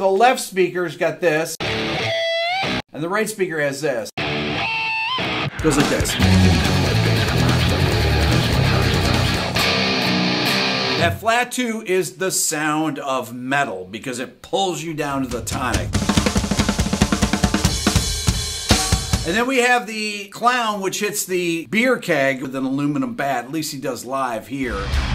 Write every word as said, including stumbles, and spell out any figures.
the left speaker's got this, and the right speaker has this. It goes like this. That flat two is the sound of metal because it pulls you down to the tonic. And then we have the clown, which hits the beer keg with an aluminum bat. At least he does live here.